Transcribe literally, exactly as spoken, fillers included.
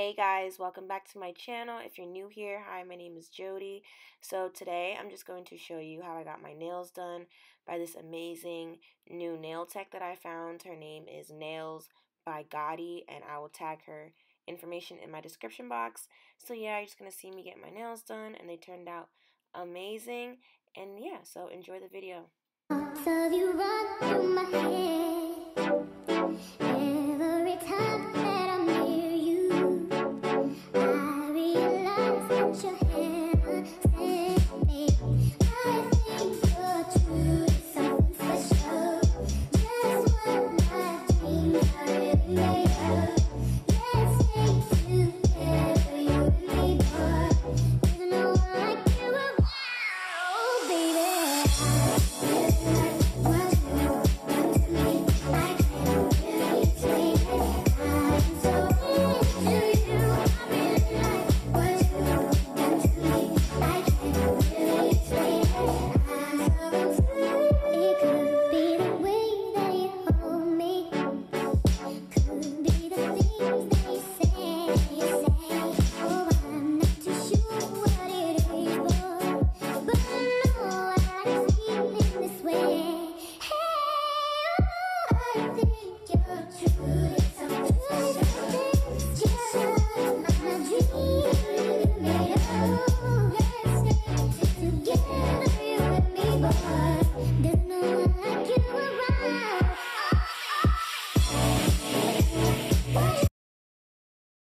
Hey guys, welcome back to my channel. If you're new here, hi, my name is Jody. So today I'm just going to show you how I got my nails done by this amazing new nail tech that I found. Her name is Nails by Gotti, and I will tag her information in my description box. So yeah, you're just going to see me get my nails done, and they turned out amazing. And yeah, so enjoy the video. So you run through my head every time that